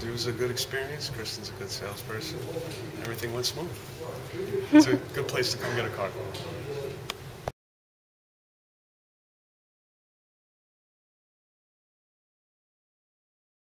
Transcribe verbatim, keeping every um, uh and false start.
it was a good experience. Kristen's a good salesperson. Everything went smooth. It's a good place to come get a car.